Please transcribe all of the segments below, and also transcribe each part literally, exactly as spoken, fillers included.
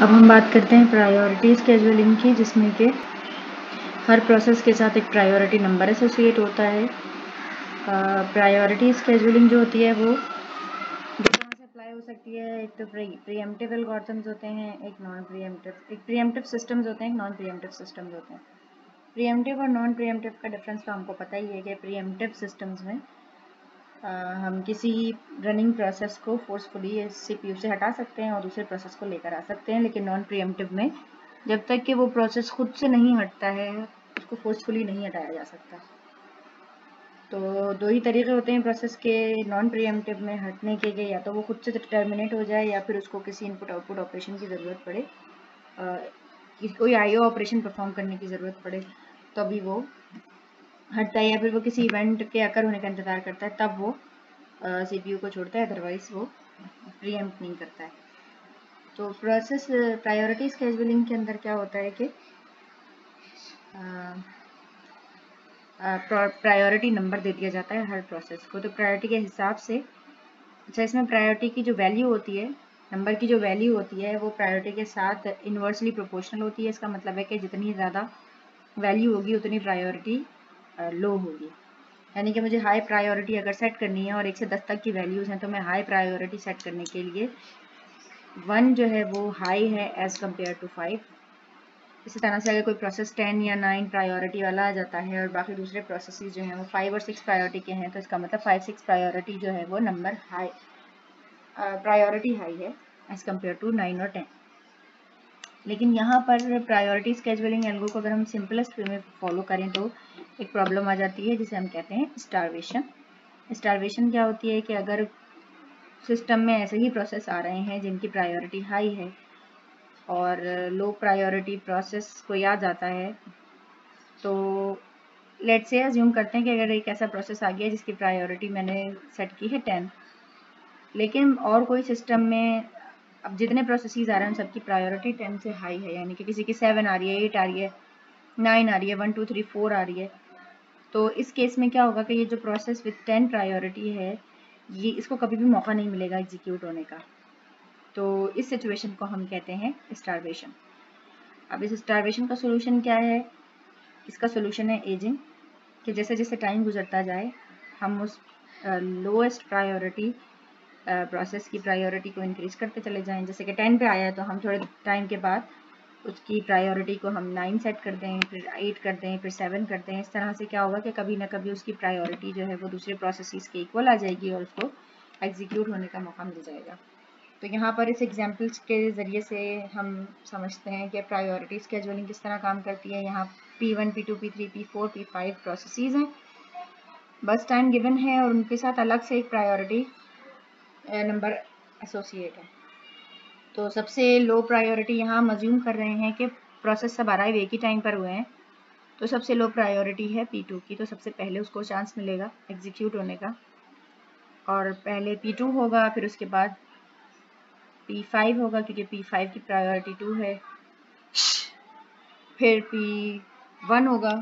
अब हम बात करते हैं प्रायोरिटी स्केजुअलिंग की, जिसमें कि हर प्रोसेस के साथ एक प्रायोरिटी नंबर एसोसिएट होता है। प्रायोरिटी स्केजुअलिंग जो होती है वो दो तरह से अप्लाई हो सकती है। एक तो प्रीएम्प्टिव एल्गोरिथम्स होते हैं, एक नॉन प्रीएम्प्टिव एक प्रीएम्प्टिव सिस्टम्स होते हैं, एक नॉन प्रीएम्प्टिव सिस्टम्स होते हैं। प्रीएम्प्टिव और नॉन प्रीएम्प्टिव का डिफरेंस तो हमको पता ही है कि प्रीएम्प्टिव सिस्टम्स में Uh, हम किसी रनिंग प्रोसेस को फोर्सफुली सीपीयू से हटा सकते हैं और दूसरे प्रोसेस को लेकर आ सकते हैं, लेकिन नॉन प्रीएम्प्टिव में जब तक कि वो प्रोसेस खुद से नहीं हटता है उसको फोर्सफुली नहीं हटाया जा सकता। तो दो ही तरीके होते हैं प्रोसेस के नॉन प्रीएम्प्टिव में हटने के, या तो वो खुद से टर्मिनेट हो जाए या फिर उसको किसी इनपुट आउटपुट ऑपरेशन की ज़रूरत पड़े, uh, कोई आईओ ऑपरेशन परफॉर्म करने की ज़रूरत पड़े तभी तो वो हटता है, या फिर वो किसी इवेंट के अकर होने का इंतजार करता है तब वो सीपीयू को छोड़ता है, अदरवाइज वो प्रीएम्प्ट नहीं करता है। तो प्रोसेस प्रायोरिटी स्केजुअलिंग के अंदर क्या होता है कि प्रायोरिटी नंबर दे दिया जाता है हर प्रोसेस को। तो प्रायोरिटी के हिसाब से, अच्छा इसमें प्रायोरिटी की जो वैल्यू होती है, नंबर की जो वैल्यू होती है वो प्रायोरिटी के साथ इन्वर्सली प्रोपोर्शनल होती है। इसका मतलब है कि जितनी ज़्यादा वैल्यू होगी उतनी प्रायोरिटी लो होगी। यानी कि मुझे हाई प्रायोरिटी अगर सेट करनी है और एक से दस तक की वैल्यूज़ हैं, तो मैं हाई प्रायोरिटी सेट करने के लिए वन जो है वो हाई है एज़ कम्पेयर टू फाइव। इसी तरह से अगर कोई प्रोसेस टेन या नाइन प्रायोरिटी वाला आ जाता है और बाकी दूसरे प्रोसेसेस जो हैं वो फाइव और सिक्स प्रायोरिटी के हैं, तो इसका मतलब फाइव सिक्स प्रायोरिटी जो है वो नंबर हाई प्रायोरिटी हाई है एज़ कम्पेयर टू नाइन और टेन। लेकिन यहाँ पर प्रायोरिटी स्केजुअलिंग एल्गो को अगर हम सिंपलेस्ट वे में फॉलो करें तो एक प्रॉब्लम आ जाती है जिसे हम कहते हैं स्टारवेशन। स्टारवेशन क्या होती है कि अगर सिस्टम में ऐसे ही प्रोसेस आ रहे हैं जिनकी प्रायोरिटी हाई है और लो प्रायोरिटी प्रोसेस को याद आता है, तो लेट्स से अज्यूम करते हैं कि अगर एक ऐसा प्रोसेस आ गया जिसकी प्रायोरिटी मैंने सेट की है टेन, लेकिन और कोई सिस्टम में अब जितने प्रोसेसेस आ रहे हैं उन सबकी प्रायोरिटी टेन से हाई है, यानी कि किसी की सेवन आ रही है, एट आ रही है, नाइन आ रही है, वन टू थ्री फोर आ रही है। तो इस केस में क्या होगा कि ये जो प्रोसेस विद टेन प्रायोरिटी है ये इसको कभी भी मौका नहीं मिलेगा एग्जीक्यूट होने का। तो इस सिचुएशन को हम कहते हैं स्टारवेशन। अब इस स्टारवेशन का सोल्यूशन क्या है? इसका सोल्यूशन है एजिंग, कि जैसे जैसे टाइम गुजरता जाए हम उस लोएस्ट प्रायोरिटी प्रोसेस की प्रायोरिटी को इंक्रीज करते चले जाएं। जैसे कि टेन पे आया है तो हम थोड़े टाइम के बाद उसकी प्रायोरिटी को हम नाइन सेट कर दें, फिर एट कर दें, फिर सेवन कर दें। इस तरह से क्या होगा कि कभी ना कभी उसकी प्रायोरिटी जो है वो दूसरे प्रोसेसेस के इक्वल आ जाएगी और उसको एग्जीक्यूट होने का मौका मिल जाएगा। तो यहाँ पर इस एग्जाम्पल्स के ज़रिए से हम समझते हैं कि प्रायोरिटी स्केजुअलिंग किस तरह काम करती है। यहाँ P one, P two, P three, P four, P five processes हैं, बस टाइम गिवन है और उनके साथ अलग से एक प्रायोरिटी नंबर एसोसिएट है। तो सबसे लो प्रायोरिटी यहाँ हम अज्यूम कर रहे हैं कि प्रोसेस सब अराइव एक ही टाइम पर हुए हैं, तो सबसे लो प्रायोरिटी है पी टू की, तो सबसे पहले उसको चांस मिलेगा एग्जीक्यूट होने का, और पहले पी टू होगा, फिर उसके बाद पी फाइव होगा क्योंकि पी फाइव की प्रायोरिटी टू है, फिर पी वन होगा,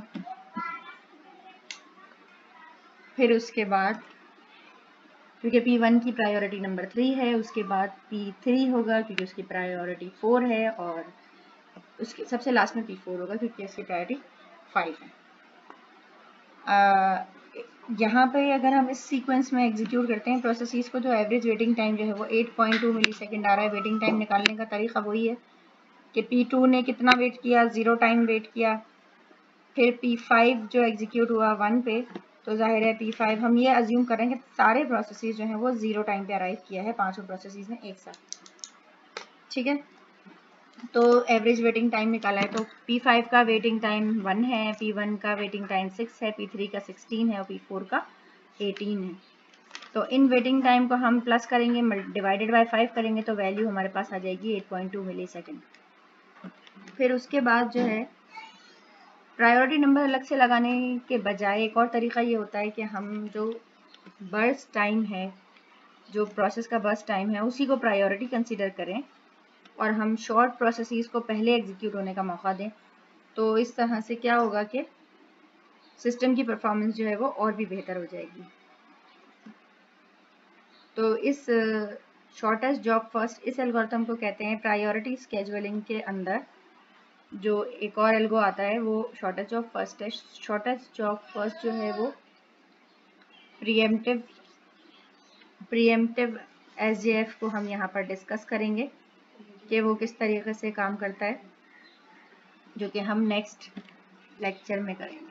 फिर उसके बाद क्योंकि पी वन की प्रायोरिटी नंबर थ्री है, उसके बाद पी थ्री होगा क्योंकि उसकी प्रायोरिटी फोर है, और उसके सबसे लास्ट में पी फोर होगा क्योंकि उसकी प्रायोरिटी फाइव है। यहाँ पे अगर हम इस सीक्वेंस में एग्जीक्यूट करते हैं प्रोसेसेस को, तो एवरेज वेटिंग टाइम जो है वो eight point two millisecond आ रहा है। वेटिंग टाइम निकालने का तरीका वही है कि पी टू ने कितना वेट किया, ज़ीरो टाइम वेट किया, फिर पी फाइव जो एग्जीक्यूट हुआ वन पे, तो जाहिर है पी फाइव हम ये अज्यूम करें कि सारे प्रोसेसेस जो हैं वो ज़ीरो टाइम पे अराइव किया है, पांचों प्रोसेसेस ने एक साथ, ठीक है। तो एवरेज वेटिंग टाइम निकाला है, तो पी फाइव का वेटिंग टाइम वन है, पी वन का वेटिंग टाइम सिक्स है, पी थ्री का सिक्सटीन है और पी फोर का एटीन है। तो इन वेटिंग टाइम को हम प्लस करेंगे, डिवाइडेड बाय फाइव करेंगे, तो वैल्यू हमारे पास आ जाएगी eight point two millisecond. फिर उसके बाद जो है प्रायोरिटी नंबर अलग से लगाने के बजाय एक और तरीका ये होता है कि हम जो बर्स्ट टाइम है, जो प्रोसेस का बर्स्ट टाइम है, उसी को प्रायोरिटी कंसीडर करें और हम शॉर्ट प्रोसेसेस को पहले एग्जीक्यूट होने का मौका दें। तो इस तरह से क्या होगा कि सिस्टम की परफॉर्मेंस जो है वो और भी बेहतर हो जाएगी। तो इस शॉर्टेस्ट जॉब फर्स्ट, इस एल्गोरिथम को कहते हैं प्रायोरिटी स्केजुअलिंग के अंदर जो एक और एल्गो आता है वो शॉर्टेस्ट जॉब फर्स्ट है। शॉर्टेस्ट जॉब फर्स्ट जो है वो प्रीएम्प्टिव प्रीएम्प्टिव एसजेएफ को हम यहाँ पर डिस्कस करेंगे कि वो किस तरीके से काम करता है, जो कि हम नेक्स्ट लेक्चर में करेंगे।